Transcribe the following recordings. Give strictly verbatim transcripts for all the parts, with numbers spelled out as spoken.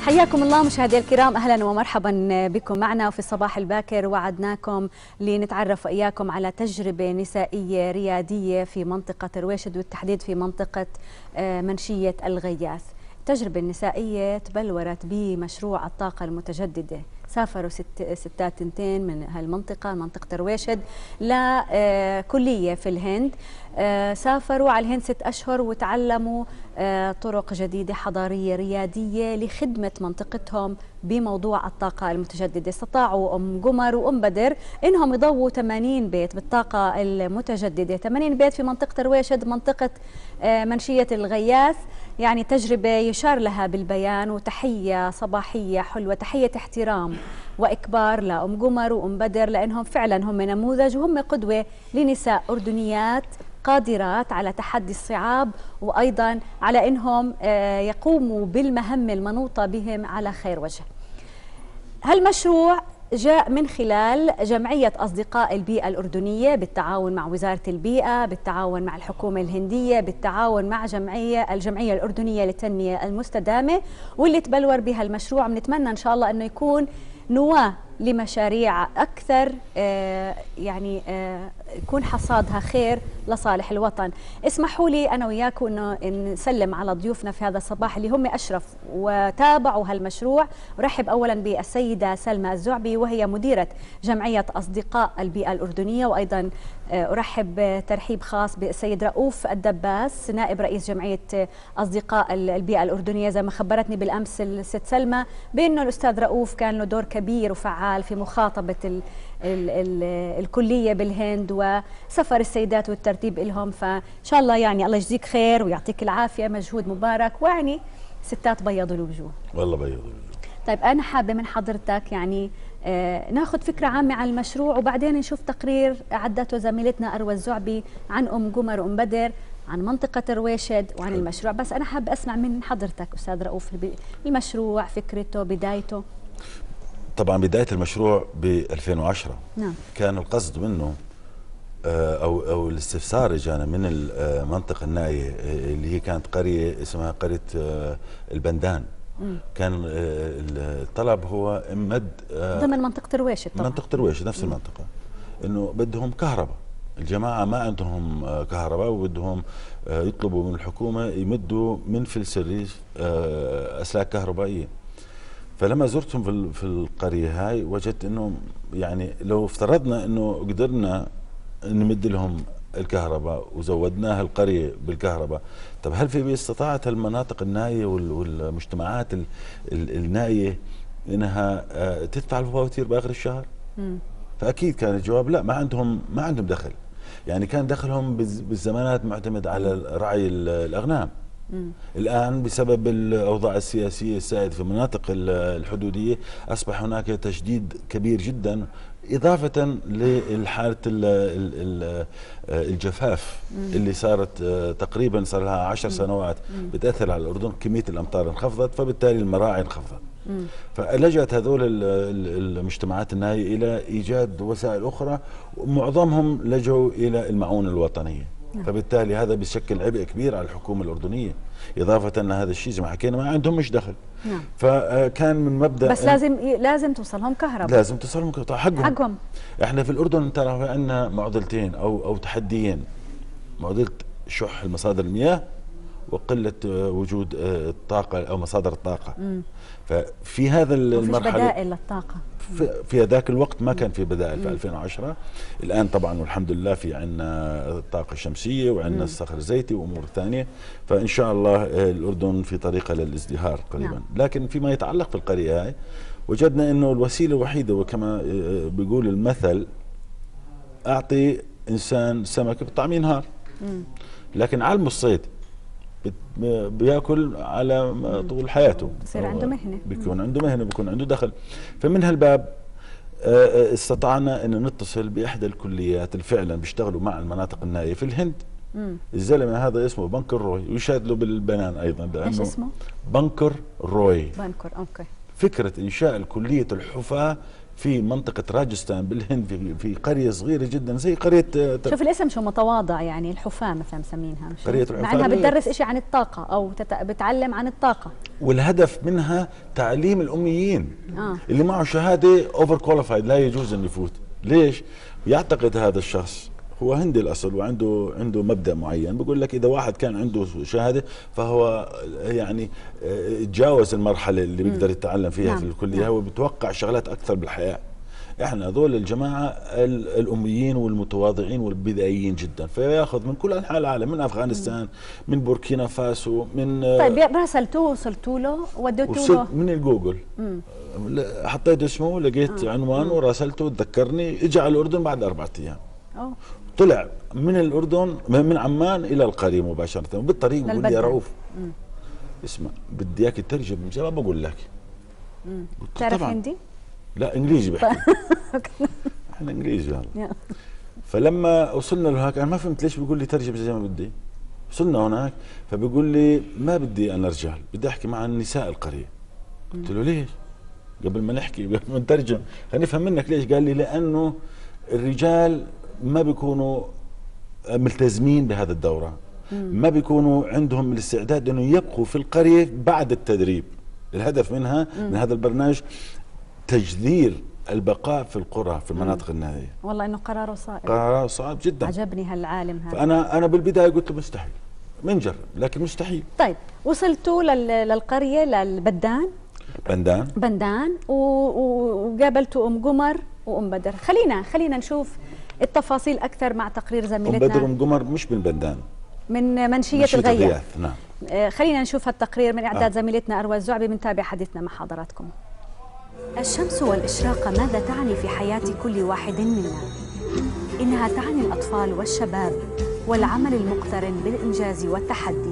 حياكم الله مشاهدي الكرام، اهلا ومرحبا بكم معنا في الصباح الباكر. وعدناكم لنتعرف اياكم على تجربه نسائيه رياديه في منطقه رويشد، والتحديد في منطقه منشيه الغياث. التجربه النسائيه تبلورت بمشروع الطاقه المتجدده. سافروا ست ستات تنتين من هالمنطقة منطقة رويشد لكلية في الهند. سافروا على الهند ست أشهر وتعلموا طرق جديدة حضارية ريادية لخدمة منطقتهم بموضوع الطاقة المتجددة. استطاعوا أم قمر وأم بدر إنهم يضووا ثمانين بيت بالطاقة المتجددة، ثمانين بيت في منطقة رويشد منطقة منشية الغياث. يعني تجربة يشار لها بالبيان، وتحية صباحية حلوة، تحية احترام وإكبار لأم قمر وأم بدر، لأنهم فعلا هم نموذج وهم قدوة لنساء أردنيات قادرات على تحدي الصعاب، وأيضا على أنهم يقوموا بالمهمة المنوطة بهم على خير وجه. هالمشروع جاء من خلال جمعية أصدقاء البيئة الأردنية بالتعاون مع وزارة البيئة، بالتعاون مع الحكومة الهندية، بالتعاون مع جمعية الجمعية الأردنية للتنمية المستدامة، واللي تبلور بها المشروع. بنتمنى إن شاء الله أنه يكون نواة لمشاريع أكثر، آه يعني آه يكون حصادها خير لصالح الوطن. اسمحوا لي أنا وياكم أنه نسلم على ضيوفنا في هذا الصباح اللي هم أشرف وتابعوا هالمشروع. أرحب أولا بالسيدة سلمى الزعبي، وهي مديرة جمعية أصدقاء البيئة الأردنية، وأيضا أرحب ترحيب خاص بالسيد رؤوف الدباس نائب رئيس جمعية أصدقاء البيئة الأردنية. زي ما خبرتني بالأمس الست سلمى بأنه الأستاذ رؤوف كان له دور كبير وفعال في مخاطبة ال ال ال الكلية بالهند وسفر السيدات والترتيب لهم. فإن شاء الله يعني الله يجزيك خير ويعطيك العافية، مجهود مبارك، ويعني ستات بيضوا الوجوه. والله بيضوا الوجوه. طيب أنا حابة من حضرتك يعني آه ناخذ فكرة عامة عن المشروع، وبعدين نشوف تقرير عدته زميلتنا أروى الزعبي عن أم قمر وأم بدر، عن منطقة رويشد وعن المشروع. بس أنا حابة أسمع من حضرتك أستاذ رؤوف المشروع، فكرته، بدايته. طبعا بداية المشروع ب ألفين وعشرة. نعم. كان القصد منه أو أو الاستفسار جانا من المنطقة النائية اللي هي كانت قرية اسمها قرية البندان. مم. كان الطلب هو مد ضمن منطقة رويشد. طبعا منطقة رويشد نفس مم. المنطقة، إنه بدهم كهرباء. الجماعة ما عندهم كهرباء وبدهم يطلبوا من الحكومة يمدوا من فلس الريف أسلاك كهربائية. فلما زرتهم في القرية هاي وجدت انه يعني لو افترضنا انه قدرنا نمد لهم الكهرباء وزودناها القرية بالكهرباء، طب هل في استطاعت المناطق النائية والمجتمعات النائية انها تدفع الفواتير باخر الشهر؟ م. فاكيد كان الجواب لا، ما عندهم ما عندهم دخل. يعني كان دخلهم بالزمانات معتمد على رعي الاغنام. مم. الآن بسبب الأوضاع السياسية السائدة في المناطق الحدودية أصبح هناك تشديد كبير جدا، إضافة لحالة الجفاف مم. اللي صارت تقريبا صار لها عشر سنوات مم. بتأثر على الأردن. كمية الأمطار انخفضت، فبالتالي المراعي انخفضت. فلجأت هذول المجتمعات النائية إلى إيجاد وسائل أخرى، ومعظمهم لجوا إلى المعونة الوطنية. نعم. فبالتالي هذا بيشكل عبء كبير على الحكومة الأردنية، إضافة أن هذا الشيء زي ما حكينا ما عندهم مش دخل. نعم. فكان من مبدأ بس لازم لازم توصلهم كهرباء. لازم توصلهم كهرباء حقهم. حقهم. احنا في الأردن ترى عندنا معضلتين أو أو تحديين، معضلة شح المصادر المياه وقلة وجود الطاقة أو مصادر الطاقة. مم. ففي هذا المرحلة بدائل للطاقة. في ذاك الوقت ما كان في بدائل في ألفين وعشرة. الآن طبعا والحمد لله في عندنا الطاقة الشمسية وعندنا الصخر الزيتي وأمور ثانية، فإن شاء الله الأردن في طريقة للازدهار قريبا. نعم. لكن فيما يتعلق في القرية هاي وجدنا أنه الوسيلة الوحيدة، وكما بيقول المثل أعطي إنسان سمك بطعم نهار، لكن علم الصيد بياكل على طول حياته، بصير عنده مهنه، بيكون عنده مهنه، بيكون عنده دخل. فمن هالباب استطعنا ان نتصل باحدى الكليات اللي فعلا بيشتغلوا مع المناطق النائيه في الهند. مم. الزلمه هذا اسمه بنكر روي، ويشهد له بالبنان ايضا. ايش اسمه؟ بنكر روي. بنكر، اوكي. فكره انشاء الكليه الحفاه في منطقة راجستان بالهند، في, في قرية صغيرة جدا زي قرية. شوف الاسم شو متواضع، يعني الحفاة مثلا مسمينها، قرية الحفاة، مع انها بتدرس شيء عن الطاقة او تت... بتعلم عن الطاقة، والهدف منها تعليم الأميين آه. اللي معه شهادة اوفر كواليفايد لا يجوز أن يفوت. ليش؟ يعتقد هذا الشخص هو هندي الأصل وعنده عنده مبدأ معين، بيقول لك إذا واحد كان عنده شهادة فهو يعني تجاوز المرحلة اللي بيقدر يتعلم فيها نعم. في الكلية، نعم. هو بيتوقع شغلات أكثر بالحياة. احنا هذول الجماعه الاميين والمتواضعين والبدائيين جدا، فياخذ من كل انحاء العالم، من افغانستان، من بوركينا فاسو، من طيب راسلتوه وصلتوا له وديتوا له؟ من الجوجل مم. حطيت اسمه، لقيت آه. عنوانه وراسلته، تذكرني، اجى على الاردن بعد اربعة ايام. أوه. طلع من الاردن من عمان الى القريه مباشره، وبالطريق بيقول لي يا رؤوف اسمع بدي اياك تترجم، مش ما بقول لك. تعرف هندي؟ لا انجليزي بحكي. احنا انجليزي هلا. فلما وصلنا له هناك انا ما فهمت ليش بيقول لي ترجم زي ما بدي. وصلنا هناك فبيقول لي ما بدي انا رجال، بدي احكي مع النساء القريه. قلت له ليش؟ قبل ما نحكي قبل ما نترجم خلينا نفهم منك ليش. قال لي لانه الرجال ما بيكونوا ملتزمين بهذا الدوره، ما بيكونوا عندهم الاستعداد انه يبقوا في القريه بعد التدريب. الهدف منها من هذا البرنامج تجذير البقاء في القرى في المناطق النائية. والله انه قراره صعب، قراره صعب جدا. عجبني هالعالم هذا. فانا انا بالبدايه قلت له مستحيل، بنجرب لكن مستحيل. طيب وصلتوا للقريه للبدان بندان بندان وقابلتوا ام قمر وام بدر. خلينا خلينا نشوف التفاصيل اكثر مع تقرير زميلتنا ام بدر وام قمر مش من بندان، من منشيه, منشية الغياث. الغياث نعم. آه خلينا نشوف هالتقرير من اعداد آه. زميلتنا اروى الزعبي. بنتابع حديثنا مع حضراتكم. الشمس والإشراقة ماذا تعني في حياة كل واحد منا؟ إنها تعني الأطفال والشباب والعمل المقترن بالإنجاز والتحدي.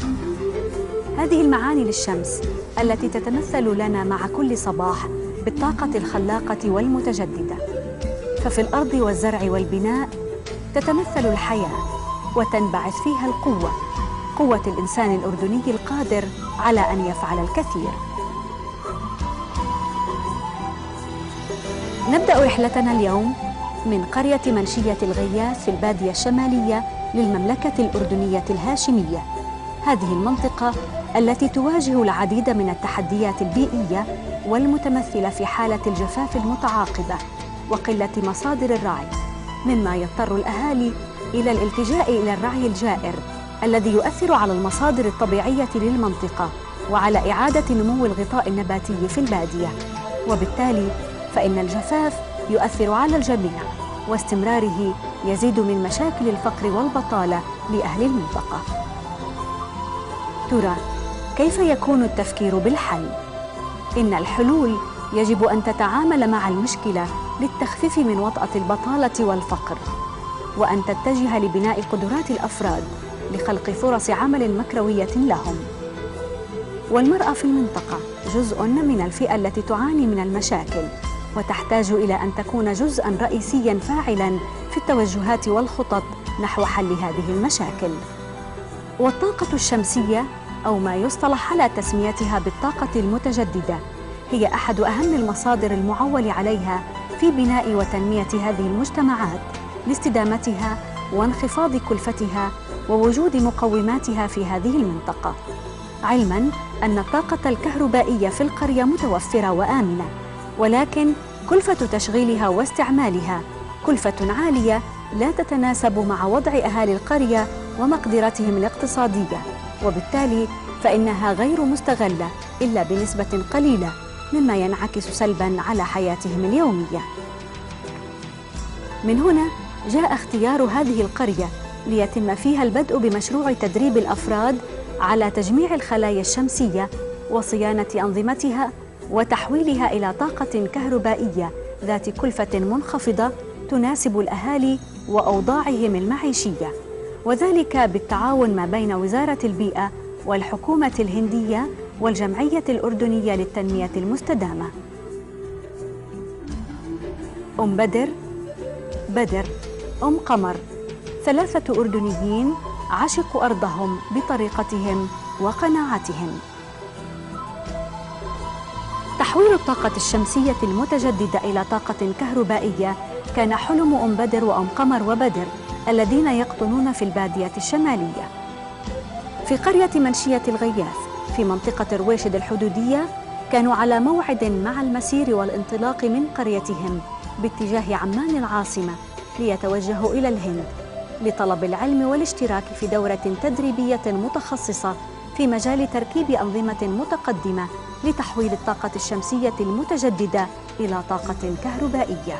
هذه المعاني للشمس التي تتمثل لنا مع كل صباح بالطاقة الخلاقة والمتجددة. ففي الأرض والزرع والبناء تتمثل الحياة وتنبعث فيها القوة، قوة الإنسان الأردني القادر على أن يفعل الكثير. نبدأ رحلتنا اليوم من قرية منشية الغياث في البادية الشمالية للمملكة الأردنية الهاشمية. هذه المنطقة التي تواجه العديد من التحديات البيئية والمتمثلة في حالة الجفاف المتعاقبة وقلة مصادر الرعي، مما يضطر الأهالي إلى الالتجاء إلى الرعي الجائر الذي يؤثر على المصادر الطبيعية للمنطقة وعلى إعادة نمو الغطاء النباتي في البادية. وبالتالي فإن الجفاف يؤثر على الجميع، واستمراره يزيد من مشاكل الفقر والبطالة لأهل المنطقة. ترى كيف يكون التفكير بالحل؟ إن الحلول يجب أن تتعامل مع المشكلة للتخفيف من وطأة البطالة والفقر، وأن تتجه لبناء قدرات الأفراد لخلق فرص عمل مكروية لهم. والمرأة في المنطقة جزء من الفئة التي تعاني من المشاكل، وتحتاج إلى أن تكون جزءاً رئيسياً فاعلاً في التوجهات والخطط نحو حل هذه المشاكل. والطاقة الشمسية أو ما يصطلح على تسميتها بالطاقة المتجددة هي أحد أهم المصادر المعول عليها في بناء وتنمية هذه المجتمعات لاستدامتها وانخفاض كلفتها ووجود مقوماتها في هذه المنطقة، علماً أن الطاقة الكهربائية في القرية متوفرة وآمنة، ولكن كلفة تشغيلها واستعمالها كلفة عالية لا تتناسب مع وضع أهالي القرية ومقدرتهم الاقتصادية، وبالتالي فإنها غير مستغلة إلا بنسبة قليلة، مما ينعكس سلباً على حياتهم اليومية. من هنا جاء اختيار هذه القرية ليتم فيها البدء بمشروع تدريب الأفراد على تجميع الخلايا الشمسية وصيانة أنظمتها وتحويلها إلى طاقة كهربائية ذات كلفة منخفضة تناسب الأهالي وأوضاعهم المعيشية، وذلك بالتعاون ما بين وزارة البيئة والحكومة الهندية والجمعية الأردنية للتنمية المستدامة. أم بدر، بدر، أم قمر، ثلاثة أردنيين عشقوا أرضهم بطريقتهم وقناعتهم. تحويل الطاقة الشمسية المتجددة إلى طاقة كهربائية كان حلم أم بدر وأم قمر وبدر الذين يقطنون في البادية الشمالية. في قرية منشية الغياث في منطقة رويشد الحدودية كانوا على موعد مع المسير والانطلاق من قريتهم باتجاه عمان العاصمة ليتوجهوا إلى الهند لطلب العلم والاشتراك في دورة تدريبية متخصصة في مجال تركيب أنظمة متقدمة لتحويل الطاقة الشمسية المتجددة إلى طاقة كهربائية.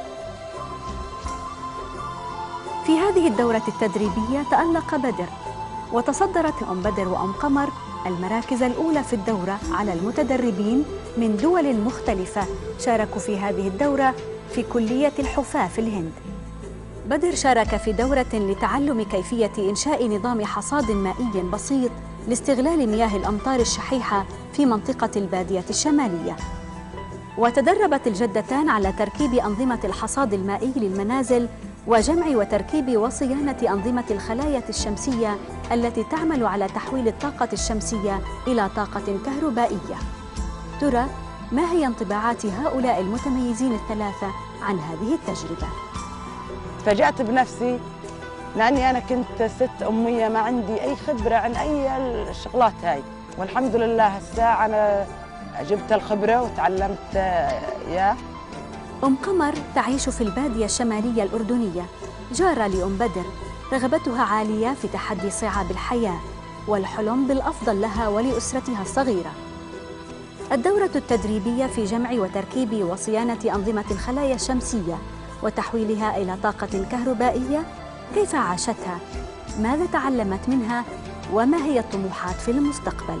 في هذه الدورة التدريبية تألق بدر، وتصدرت أم بدر وأم قمر المراكز الأولى في الدورة على المتدربين من دول مختلفة شاركوا في هذه الدورة في كلية الحفاة في الهند. بدر شارك في دورة لتعلم كيفية إنشاء نظام حصاد مائي بسيط لاستغلال مياه الأمطار الشحيحة في منطقة البادية الشمالية. وتدربت الجدتان على تركيب أنظمة الحصاد المائي للمنازل وجمع وتركيب وصيانة أنظمة الخلايا الشمسية التي تعمل على تحويل الطاقة الشمسية إلى طاقة كهربائية. ترى ما هي انطباعات هؤلاء المتميزين الثلاثة عن هذه التجربة؟ تفاجأت بنفسي لأني أنا كنت ست أمية ما عندي أي خبرة عن أي الشغلات هاي، والحمد لله هسه أنا جبت الخبرة وتعلمت إياه. أم قمر تعيش في البادية الشمالية الأردنية، جارة لأم بدر، رغبتها عالية في تحدي صعاب الحياة والحلم بالأفضل لها ولأسرتها الصغيرة. الدورة التدريبية في جمع وتركيب وصيانة أنظمة الخلايا الشمسية وتحويلها إلى طاقة كهربائية، كيف عاشتها؟ ماذا تعلمت منها؟ وما هي الطموحات في المستقبل؟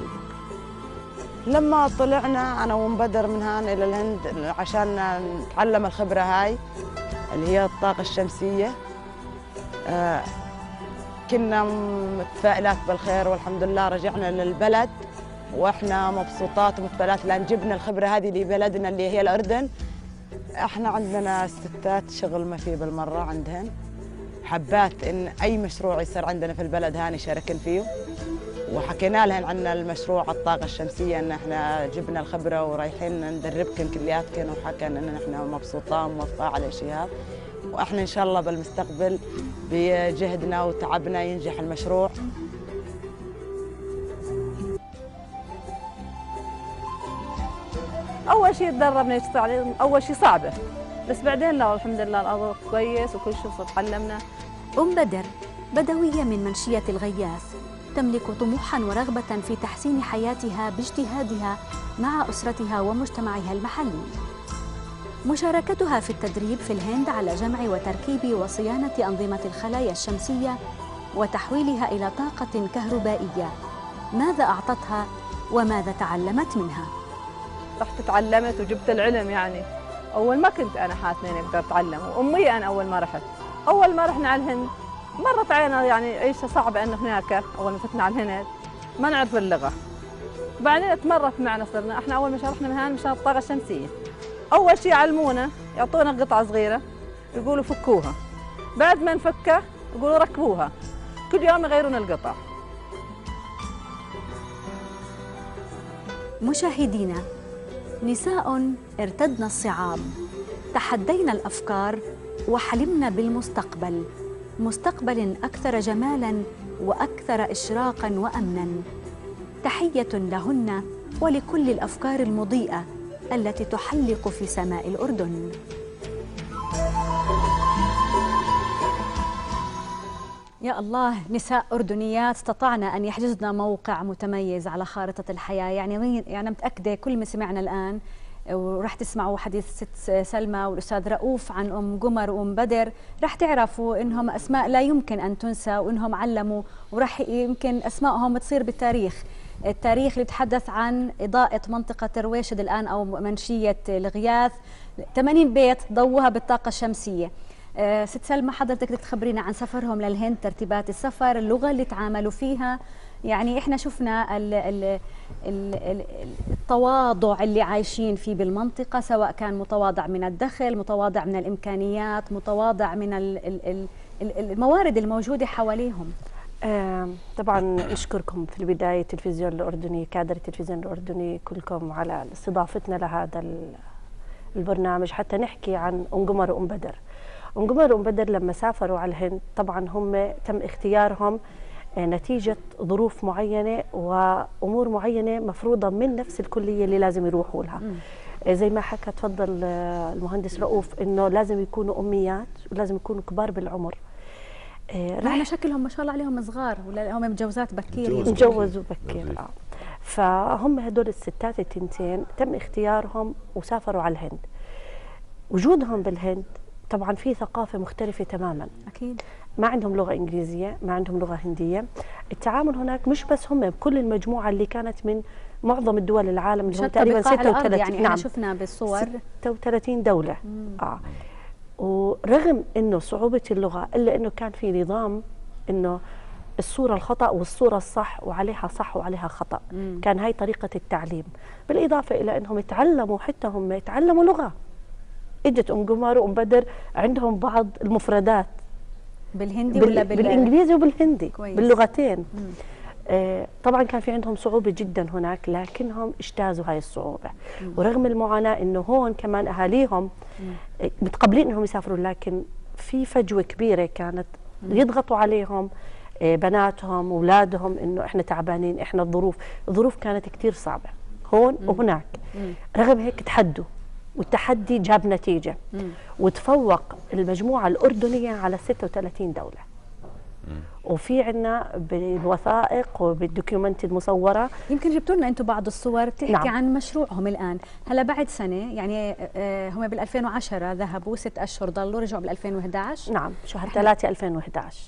لما طلعنا أنا وأم بدر من هان إلى الهند عشان نتعلم الخبرة هاي اللي هي الطاقة الشمسية، آه كنا متفائلات بالخير، والحمد لله رجعنا للبلد وإحنا مبسوطات ومتفائلات لأن جبنا الخبرة هذه لبلدنا اللي هي الأردن. إحنا عندنا الستات شغل ما فيه بالمرة عندهن، حبات إن أي مشروع يصير عندنا في البلد هاني شاركن فيه، وحكينا لهن عن المشروع الطاقة الشمسية إن إحنا جبنا الخبرة ورايحين ندربكن كلياتكن، وحكينا إن إحنا مبسوطين وموافقة على الشيء هذا، وإحنا إن شاء الله بالمستقبل بجهدنا وتعبنا ينجح المشروع. أول شيء تدربنا يشتغل، أول شيء صعبة بس بعدين لا الحمد لله الأمر كويس وكل شيء تعلمنا. أم بدر بدوية من منشية الغياث، تملك طموحاً ورغبة في تحسين حياتها باجتهادها مع أسرتها ومجتمعها المحلي. مشاركتها في التدريب في الهند على جمع وتركيب وصيانة أنظمة الخلايا الشمسية وتحويلها إلى طاقة كهربائية، ماذا أعطتها وماذا تعلمت منها؟ رحت تعلمت وجبت العلم، يعني أول ما كنت أنا حاسة إني أقدر أتعلم، وأمي أنا أول ما رحت أول ما رحنا على الهند مرت علينا يعني عيشة صعبة، أنه هناك أول ما فتنا على الهند ما نعرف اللغة، بعدين تمرت معنا صرنا إحنا أول ما رحنا من هان مشان الطاقة الشمسية. أول شيء علمونا يعطونا قطعة صغيرة يقولوا فكوها، بعد ما نفكها يقولوا ركبوها، كل يوم يغيرون القطع. مشاهدينا، نساء ارتدنا الصعاب، تحدينا الأفكار وحلمنا بالمستقبل، مستقبل أكثر جمالاً وأكثر إشراقاً وأمناً. تحية لهن ولكل الأفكار المضيئة التي تحلق في سماء الأردن. يا الله، نساء أردنيات استطعنا أن يحجزنا موقع متميز على خارطة الحياة. يعني يعني متأكدة كل ما سمعنا الآن ورح تسمعوا حديث ست سلمى والأستاذ رؤوف عن أم قمر وأم بدر، رح تعرفوا إنهم أسماء لا يمكن أن تنسى، وإنهم علموا، ورح يمكن أسمائهم تصير بالتاريخ. التاريخ اللي يتحدث عن إضاءة منطقة رويشد الآن أو منشية الغياث، ثمانين بيت ضوها بالطاقة الشمسية. أه ست سلمى، حضرتك بدك تخبرينا عن سفرهم للهند، ترتيبات السفر، اللغة اللي تعاملوا فيها. يعني إحنا شفنا ال ال ال التواضع اللي عايشين فيه بالمنطقة، سواء كان متواضع من الدخل، متواضع من الإمكانيات، متواضع من ال ال ال الموارد الموجودة حواليهم. آه طبعا نشكركم في البداية التلفزيون الأردني، كادر التلفزيون الأردني كلكم على استضافتنا لهذا البرنامج حتى نحكي عن أم قمر وأم بدر. أم قمر وأم بدر لما سافروا على الهند طبعا هم تم اختيارهم نتيجة ظروف معينة وأمور معينة مفروضة من نفس الكلية اللي لازم يروحوا لها. م. زي ما حكى تفضل المهندس رؤوف إنه لازم يكونوا أميات ولازم يكونوا كبار بالعمر. رح شكلهم ما شاء الله عليهم صغار ولا هم متجوزات بكير؟ متجوزوا بكير. اه فهم هدول الستات التنتين تم اختيارهم وسافروا على الهند. وجودهم بالهند طبعا في ثقافة مختلفة تماما. أكيد. ما عندهم لغة إنجليزية، ما عندهم لغة هندية. التعامل هناك مش بس هم، بكل المجموعة اللي كانت من معظم الدول العالم اللي هم تقريبا ستة وثلاثين. يعني نعم. شفنا بالصور ستة وثلاثين دولة. مم. آه. ورغم انه صعوبة اللغة الا انه كان في نظام انه الصورة الخطأ والصورة الصح وعليها صح وعليها خطأ. مم. كان هاي طريقة التعليم، بالإضافة إلى أنهم يتعلموا حتى هم يتعلموا لغة. اجت أم قمر وأم بدر عندهم بعض المفردات بالهندي بال... ولا بال... بالإنجليزي وبالهندي. كويس. باللغتين. مم. آه طبعا كان في عندهم صعوبة جدا هناك، لكنهم اجتازوا هاي الصعوبة. مم. ورغم المعاناة انه هون كمان اهاليهم مم. متقبلين انهم يسافروا، لكن في فجوة كبيرة كانت. مم. يضغطوا عليهم آه بناتهم واولادهم انه احنا تعبانين، احنا الظروف، الظروف كانت كثير صعبة هون. مم. وهناك. مم. رغم هيك تحدوا، والتحدي جاب نتيجة. مم. وتفوق المجموعة الأردنية على ستة وثلاثين دولة. وفي عنا بالوثائق وبالدوكيومنت المصوره. يمكن جبتوا لنا انتم بعض الصور تحكي نعم. عن مشروعهم الان. هلا بعد سنه يعني هم بال ألفين وعشرة ذهبوا ست اشهر ضلوا، رجعوا بال ألفين وإحدى عشر. نعم شهر ثلاثة ألفين وإحدى عشر.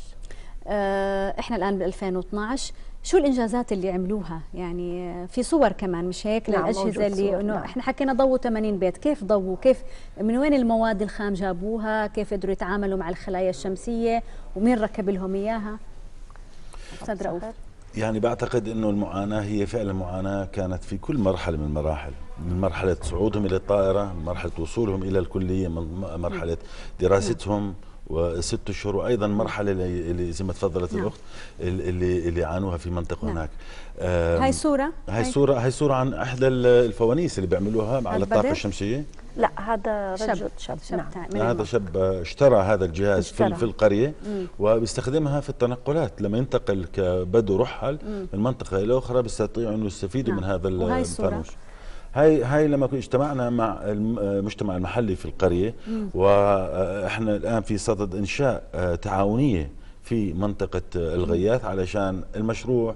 احنا الان بال ألفين واثنعش. شو الانجازات اللي عملوها؟ يعني في صور كمان مش هيك؟ نعم للاجهزه اللي انه نعم. احنا حكينا ضووا ثمانين بيت، كيف ضووا؟ كيف من وين المواد الخام جابوها؟ كيف قدروا يتعاملوا مع الخلايا الشمسيه؟ ومين ركب لهم اياها؟ استاذ رؤوف. يعني بعتقد انه المعاناه هي فعلا معاناه كانت في كل مرحله من المراحل، من مرحله صعودهم الى الطائره، من مرحله وصولهم الى الكليه، من مرحله دراستهم وست اشهر، وايضا مرحله اللي زي ما تفضلت نعم. الاخت اللي اللي عانوها في منطقه نعم. هناك. هاي صوره هاي صوره هاي صوره عن احدى الفوانيس اللي بيعملوها على الطاقه الشمسيه. لا هذا رجل شاب, شاب. نعم. هذا شاب اشترى هذا الجهاز اشترى. في في القريه مم. وبيستخدمها في التنقلات، لما ينتقل كبدو رحل مم. من منطقه الى اخرى بيستطيعوا انه يستفيدوا نعم. من هذا الفانوس. هاي هاي لما اجتمعنا مع المجتمع المحلي في القريه مم. واحنا الان في صدد انشاء تعاونيه في منطقه الغياث علشان المشروع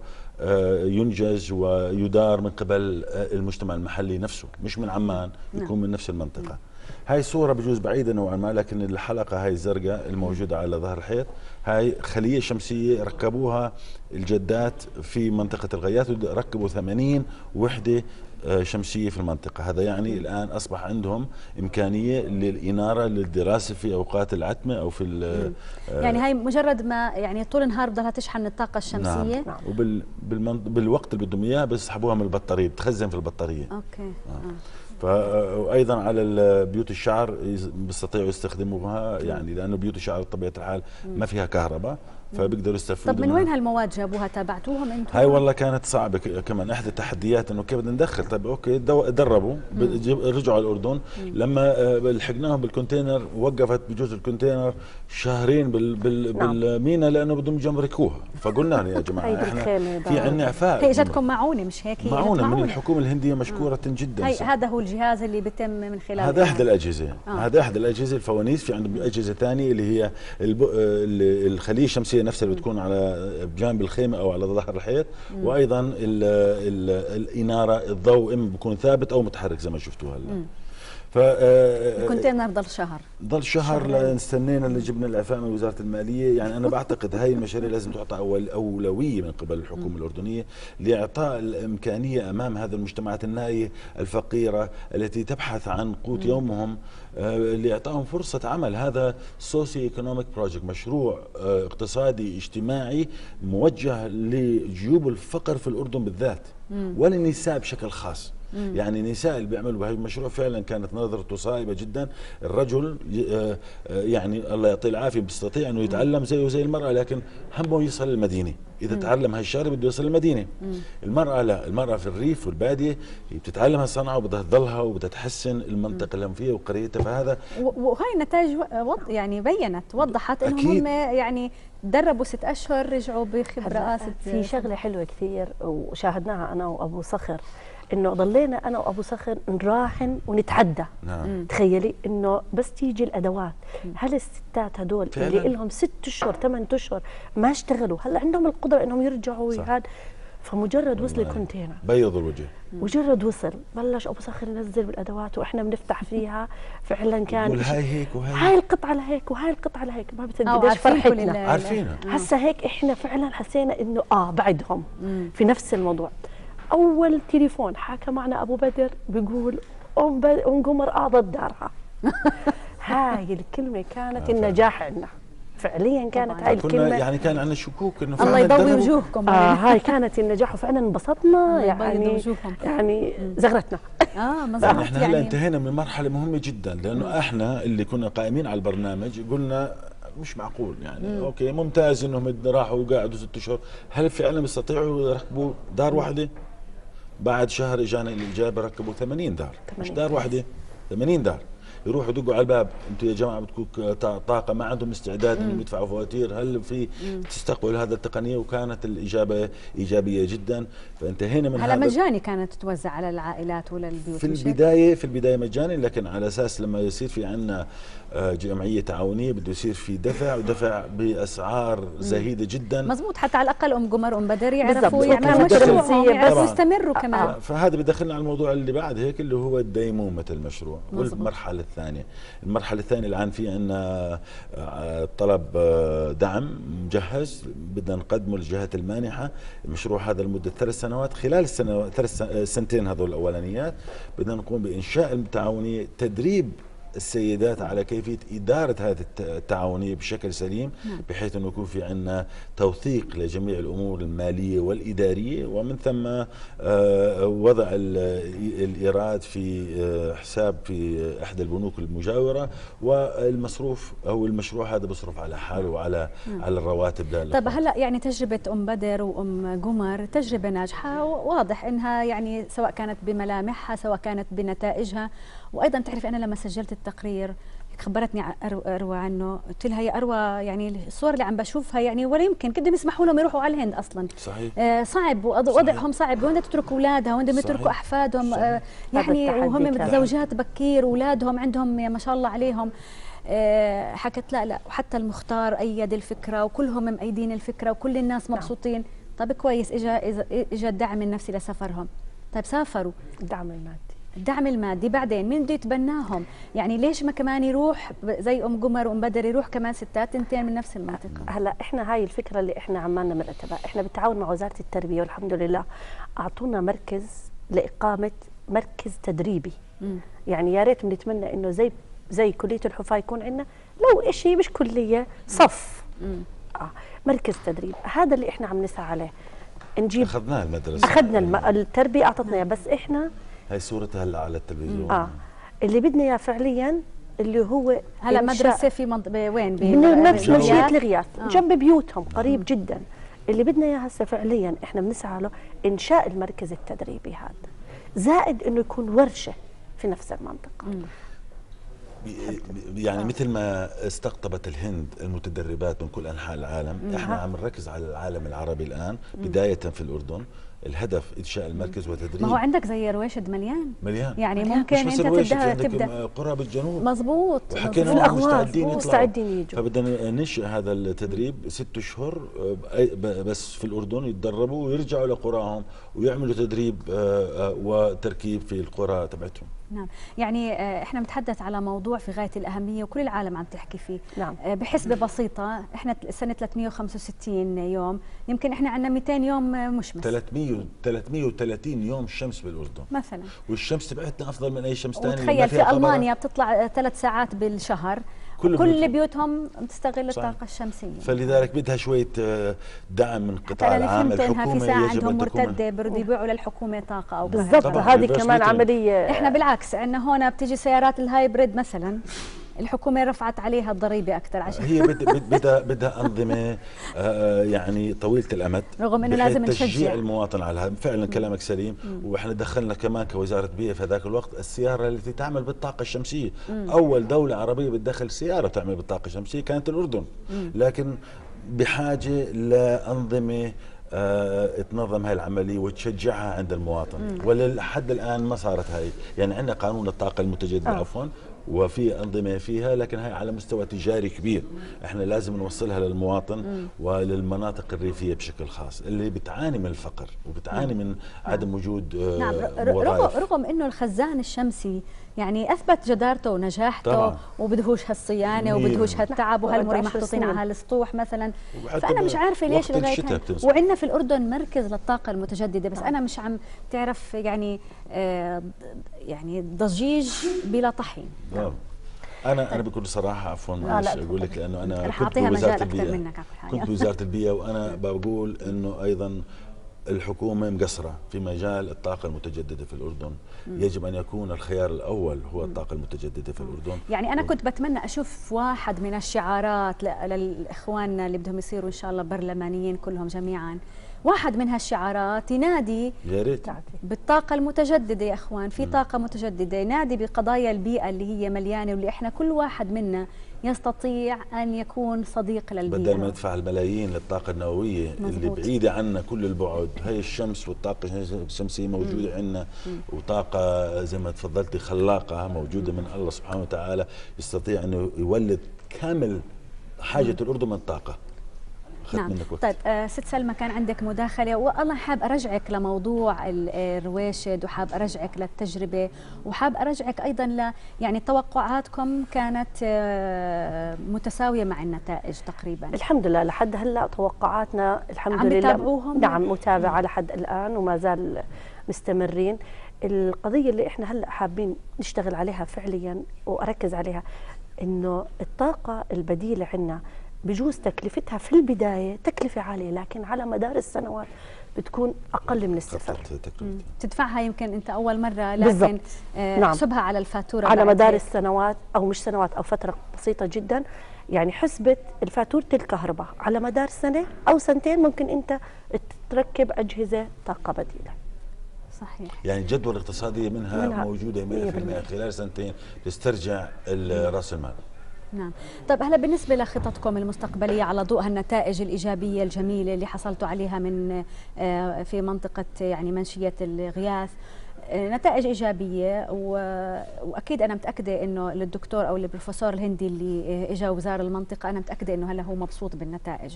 ينجز ويدار من قبل المجتمع المحلي نفسه، مش من عمان، يكون من نفس المنطقه. هاي صوره بجوز بعيده نوعا ما، لكن الحلقه هاي الزرقاء الموجوده على ظهر الحيط هاي خليه شمسيه ركبوها الجدات في منطقه الغياث، وركبوا ثمانين وحده شمسيه في المنطقه. هذا يعني الان اصبح عندهم امكانيه للاناره للدراسه في اوقات العتمه او في يعني هاي مجرد ما يعني طول النهار بدها تشحن الطاقه الشمسيه. نعم. وبال بالوقت اللي بدهم اياه بيسحبوها من البطاريه، بتخزن في البطاريه. اوكي. آه. وايضا على بيوت الشعر بيستطيعوا يستخدموها، يعني لانه بيوت الشعر بطبيعه الحال ما فيها كهرباء، فبيقدروا يستفيدوا. طب من وين هالمواد جابوها؟ تابعتوهم انتم؟ هاي والله كانت صعبه كمان، احدى التحديات انه كيف بدنا ندخل. طيب اوكي دربوا رجعوا على الاردن. مم. لما لحقناهم بالكونتينر وقفت بجوز الكونتينر شهرين بال بال نعم. بالمينا لانه بدهم يمركوها، فقلنا لهم يا جماعه احنا في عندنا اعفاء. هي اجتكم معونه مش هيك؟ معونه من الحكومه الهنديه مشكوره مم. جدا. هي هذا هو الجهاز اللي بيتم من خلاله. هذا احدى الاجهزه. آه. هذا احدى الاجهزه الفوانيس. في عندهم اجهزه ثانيه اللي هي الخليه الشمسيه نفسها اللي بتكون على بجانب الخيمه او على ظهر الحيط. مم. وايضا ال ال الاناره الضوء اما بيكون ثابت او متحرك زي ما شفتوا هلا. ف الكونتينر ضل شهر ضل شهر استنينا اللي جبنا الاعفاء من وزاره الماليه. يعني انا بعتقد هاي المشاريع لازم تعطى أول اولويه من قبل الحكومه م. الاردنيه لاعطاء الامكانيه امام هذه المجتمعات النائيه الفقيره التي تبحث عن قوت م. يومهم، لاعطائهم فرصه عمل. هذا سوسيو ايكونوميك بروجكت، مشروع اقتصادي اجتماعي موجه لجيوب الفقر في الاردن بالذات م. وللنساء بشكل خاص. مم. يعني نساء اللي بيعملوا بهذا المشروع فعلا كانت نظرته صائبه جدا. الرجل يعني الله يعطيه العافيه بيستطيع انه يتعلم زيه زي المراه، لكن همه يوصل للمدينه. اذا مم. تعلم هالشغله بده يوصل للمدينه. مم. المراه لا، المراه في الريف والباديه هي بتتعلم هالصنعه وبدها تضلها وبدها تحسن المنطقه اللي هم فيها وقريتها. فهذا وهي النتائج يعني بينت وضحت انهم هم يعني تدربوا ست اشهر رجعوا بخبره. في شغله حلوه كثير وشاهدناها انا وابو صخر، انه ضلينا انا وابو صخر نراهن ونتحدى. نعم. تخيلي انه بس تيجي الادوات، هل الستات هدول اللي لهم ست اشهر ثمان اشهر ما اشتغلوا هلا عندهم القدره انهم يرجعوا ويهاد؟ فمجرد وصل الكونتينر بيض الوجه، مجرد وصل بلش ابو صخر ينزل بالادوات واحنا بنفتح فيها. فعلا كان هاي هيك وهي هاي القطعه لهيك وهاي القطعه لهيك، ما بتصدق قديش فرحتنا عارفينها. هسه هيك احنا فعلا حسينا انه اه بعدهم مم. في نفس الموضوع. اول تليفون حكى معنا ابو بدر بيقول ام ب... ام قمر قاضت دارها. هاي الكلمه كانت آه النجاح عندنا فعليا، كانت هاي الكلمه يعني كان عندنا شكوك انه الله يضوي وجوهكم. اه هاي كانت النجاح وفعلا انبسطنا يعني يعني زغرتنا. اه مظبوط. يعني احنا هلا انتهينا من مرحله مهمه جدا، لانه مم. احنا اللي كنا قائمين على البرنامج قلنا مش معقول يعني مم. اوكي ممتاز انهم راحوا وقعدوا ست اشهر، هل فعلا بيستطيعوا يركبوا دار واحده؟ بعد شهر اجانا الاجابه ركبوا ثمانين دار، مش دار واحده، ثمانين دار. يروحوا يدقوا على الباب، انتم يا جماعه بدكم طاقه، ما عندهم استعداد انهم يدفعوا فواتير، هل في تستقبلوا هذا التقنيه؟ وكانت الاجابه ايجابيه جدا. فانتهينا من هذا. هلا مجاني كانت تتوزع على العائلات ولا البيوت؟ في البدايه في البدايه مجاني، لكن على اساس لما يصير في عندنا جمعيه تعاونيه بده يصير في دفع، ودفع باسعار زهيده جدا. مضبوط، حتى على الاقل ام قمر ام بدر يعرفوا يعملوا مشروعهم يعرفوا يستمروا كمان. فهذا بدخلنا على الموضوع اللي بعد هيك اللي هو ديمومه المشروع. والمرحله الثانيه المرحله الثانيه الان في عندنا طلب دعم مجهز بدنا نقدمه للجهات المانحه. المشروع هذا لمده ثلاث سنوات، خلال السنه ثلاث سنتين هذول الاولانيات بدنا نقوم بانشاء التعاونيه، تدريب السيدات على كيفية إدارة هذه التعاونية بشكل سليم، بحيث أنه يكون في عندنا توثيق لجميع الأمور المالية والإدارية، ومن ثم وضع الإيراد في حساب في إحدى البنوك المجاورة، والمصروف أو المشروع هذا بصرف على حاله وعلى على الرواتب. طيب هلا يعني تجربة أم بدر وأم قمر تجربة ناجحة، واضح إنها يعني سواء كانت بملامحها سواء كانت بنتائجها. وايضا تعرفي انا لما سجلت التقرير خبرتني اروى عنه، قلت لها يا اروى يعني الصور اللي عم بشوفها يعني ولا يمكن كده يسمحوا لهم يروحوا على الهند اصلا. صحيح. آه صعب ووضعهم صعب، وين تترك اولادها وين يتركوا احفادهم. آه يعني وهم متزوجات بكير، اولادهم عندهم ما شاء الله عليهم. آه حكت لا لا، وحتى المختار ايد الفكره وكلهم مأيدين الفكره وكل الناس مبسوطين. طيب كويس، اجى اجى الدعم النفسي لسفرهم. طيب سافروا، الدعم المادي الدعم المادي بعدين مين بده يتبناهم؟ يعني ليش ما كمان يروح زي ام قمر وام بدر، يروح كمان ستات تنتين من نفس المنطقه؟ هلا احنا هاي الفكره اللي احنا عمالنا مرتبها، احنا بالتعاون مع وزاره التربيه والحمد لله اعطونا مركز لاقامه مركز تدريبي. مم. يعني يا ريت بنتمنى انه زي زي كليه الحفاه يكون عندنا لو شيء مش كليه صف. مم. اه مركز تدريب، هذا اللي احنا عم نسعى عليه. نجيب اخذناه المدرسه، اخذنا الم... التربيه اعطتنا، بس احنا هاي صورتها هلا على التلفزيون. اه اللي بدنا اياه فعليا اللي هو هلا مدرسه في منطقه وين؟ بنفس منشيه الغياث آه. جنب بيوتهم قريب آه. جدا. اللي بدنا اياه هسه فعليا احنا بنسعى له انشاء المركز التدريبي هذا، زائد انه يكون ورشه في نفس المنطقه. م. يعني مثل ما استقطبت الهند المتدربات من كل انحاء العالم، م. احنا عم نركز على العالم العربي الان، م. بدايه في الاردن. الهدف انشاء المركز وتدريب. ما هو عندك زي رويشد مليان مليان يعني مليان. ممكن انت تبدا تبدا قرى بالجنوب. مظبوط، وحكينا معهم مستعدين يطلعوا مستعدين يجوا. فبدنا ننشئ هذا التدريب ست اشهر بس في الاردن، يتدربوا ويرجعوا لقراهم ويعملوا تدريب وتركيب في القرى تبعتهم. نعم، يعني احنا بنتحدث على موضوع في غايه الاهميه وكل العالم عم تحكي فيه. نعم. بحسبه بسيطه، احنا السنه ثلاثمئة وخمسة وستين يوم، يمكن احنا عندنا مئتين يوم مشمس. ثلاثمئة ثلاثمئة وثلاثين يوم شمس بالاردن مثلا، والشمس تبعتنا افضل من اي شمس ثاني. وتخيل في المانيا بتطلع ثلاث ساعات بالشهر، كل, كل بيوتهم بتستغل الطاقه الشمسيه. فلذلك بدها شويه دعم من قطاع العام. الحكومه في ساعه عندهم مرتده بده يبيعوا للحكومه طاقه او بالضبط. هذه كمان عمليه. احنا بالعكس عندنا هون بتيجي سيارات الهايبريد مثلا، الحكومه رفعت عليها الضريبه اكثر عشان هي بدها بدها انظمه يعني طويله الامد، رغم انه لازم نشجع تشجيع المواطن على هذا. فعلا كلامك سليم. مم. واحنا دخلنا كمان كوزاره بيئه في ذاك الوقت السياره التي تعمل بالطاقه الشمسيه. مم. اول دوله عربيه بتدخل سياره تعمل بالطاقه الشمسيه كانت الاردن. مم. لكن بحاجه لانظمه اه تنظم هاي العمليه وتشجعها عند المواطن. ولحد الان ما صارت هاي. يعني عندنا قانون الطاقه المتجدده آه. عفوا، وفي أنظمة فيها، لكن هي على مستوى تجاري كبير. احنا لازم نوصلها للمواطن مم. وللمناطق الريفية بشكل خاص اللي بتعاني من الفقر وبتعاني مم. من عدم وجود نعم. رغم, رغم انه الخزان الشمسي يعني اثبت جدارته ونجاحته طبعا. وبدهوش هالصيانه وبدهوش هالتعب وهالمري محطوطين على هالسطوح مثلا. فانا مش عارفه ليش لغايه وعندنا في الاردن مركز للطاقه المتجدده، بس انا مش عم تعرف يعني آه يعني ضجيج بلا طحين. نعم. انا انا بكل صراحه عفوا معلش اقول لك لانه انا كنت بوزاره البيئه كنت بوزاره البيئه وانا بقول انه ايضا الحكومه مقصره في مجال الطاقه المتجدده في الاردن. مم. يجب ان يكون الخيار الاول هو الطاقه المتجدده في الاردن. يعني انا كنت بتمنى اشوف واحد من الشعارات للاخواننا اللي بدهم يصيروا ان شاء الله برلمانيين كلهم جميعا، واحد من هالشعارات ينادي يا ريت بالطاقة المتجددة. يا اخوان في طاقة متجددة، ينادي بقضايا البيئة اللي هي مليانة واللي احنا كل واحد منا يستطيع ان يكون صديق للبيئة، بدل ما ندفع الملايين للطاقة النووية مزبوط. اللي بعيدة عنا كل البعد. هي الشمس والطاقة الشمسية موجودة عندنا، وطاقة زي ما تفضلتي خلاقة موجودة من الله سبحانه وتعالى، يستطيع انه يولد كامل حاجة مم. الأردن من الطاقة. نعم. طيب آه ست سلمى كان عندك مداخلة، والله حاب أرجعك لموضوع الرواشد وحاب أرجعك للتجربة وحاب أرجعك أيضا ل يعني توقعاتكم كانت آه متساوية مع النتائج تقريبا. الحمد لله لحد هلا توقعاتنا الحمد عم لله بتابعوهم؟ نعم متابعة لحد الآن وما زال مستمرين. القضية اللي احنا هلا حابين نشتغل عليها فعليا وأركز عليها إنه الطاقة البديلة عندنا بجوز تكلفتها في البداية تكلفة عالية، لكن على مدار السنوات بتكون أقل من الصفر. تدفعها يمكن أنت أول مرة، لكن آه نعم. حسبها على الفاتورة على مدار السنوات أو مش سنوات أو فترة بسيطة جدا. يعني حسبة الفاتورة الكهرباء على مدار سنة أو سنتين ممكن أنت تركب أجهزة طاقة بديلة. صحيح. يعني الجدوى الاقتصادية منها, منها موجودة مئة بالمئة خلال سنتين تسترجع رأس المال. نعم. طيب هلا بالنسبة لخططكم المستقبلية على ضوء هالنتائج الإيجابية الجميلة اللي حصلتوا عليها من في منطقة يعني منشية الغياث، نتائج إيجابية، وأكيد أنا متأكدة إنه الدكتور أو البروفيسور الهندي اللي إجا وزار المنطقة أنا متأكدة إنه هلا هو مبسوط بالنتائج.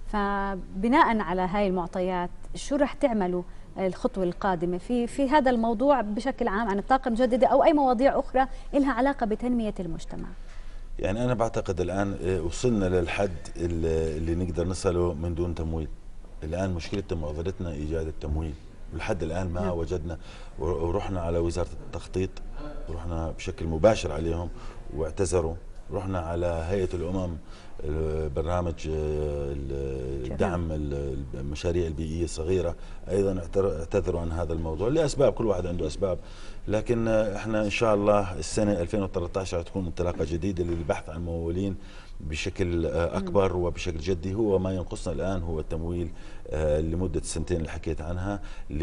فبناء على هاي المعطيات شو رح تعملوا الخطوة القادمة في في هذا الموضوع بشكل عام عن الطاقة المتجددة أو أي مواضيع أخرى لها علاقة بتنمية المجتمع؟ يعني أنا بعتقد الآن وصلنا للحد اللي نقدر نصله من دون تمويل. الآن مشكلتنا معضلتنا إيجاد التمويل، ولحد الآن ما نعم. وجدنا، ورحنا على وزارة التخطيط ورحنا بشكل مباشر عليهم واعتذروا، رحنا على هيئة الأمم برنامج دعم المشاريع البيئية الصغيرة أيضا اعتذروا عن هذا الموضوع لأسباب، كل واحد عنده أسباب. لكن احنا إن شاء الله السنة ألفين وثلاثة عشر تكون انطلاقة جديدة للبحث عن ممولين بشكل أكبر وبشكل جدي. هو ما ينقصنا الآن هو التمويل لمدة السنتين اللي حكيت عنها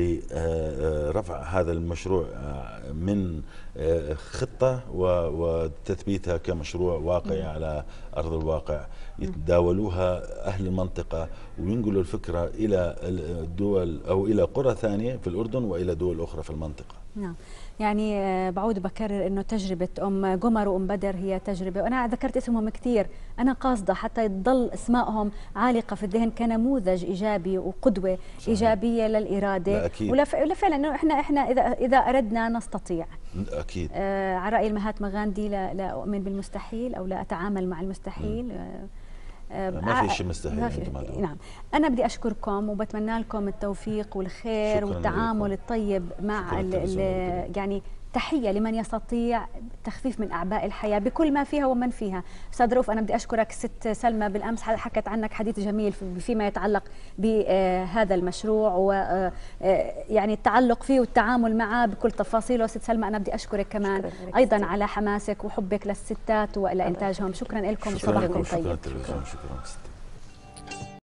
لرفع هذا المشروع من خطة وتثبيتها كمشروع واقعي على أرض الواقع، يتداولوها أهل المنطقة وينقلوا الفكرة إلى الدول أو إلى قرى ثانية في الأردن وإلى دول أخرى في المنطقة. نعم. يعني بعود بكرر انه تجربه ام قمر وام بدر هي تجربه، وانا ذكرت اسمهم كثير، انا قاصده حتى تضل اسمائهم عالقه في الذهن كنموذج ايجابي وقدوه صحيح. ايجابيه للاراده ولفعلا انه احنا احنا اذا اذا اردنا نستطيع. اكيد. آه على راي المهاتما غاندي لا, لا اؤمن بالمستحيل او لا اتعامل مع المستحيل. آه ما في شيء مستحيل عند ما. نعم. أنا بدي أشكركم وبتمنى لكم التوفيق والخير والتعامل لكم. الطيب مع ال ال يعني تحية لمن يستطيع تخفيف من أعباء الحياة بكل ما فيها ومن فيها. أستاذ رؤوف، أنا بدي أشكرك. ست سلمى بالأمس حكت عنك حديث جميل فيما يتعلق بهذا المشروع ويعني التعلق فيه والتعامل معه بكل تفاصيله. ست سلمى أنا بدي أشكرك كمان أيضا على حماسك وحبك للستات وإلى إنتاجهم. شكرا لكم وصباحكم طيب. شكرا.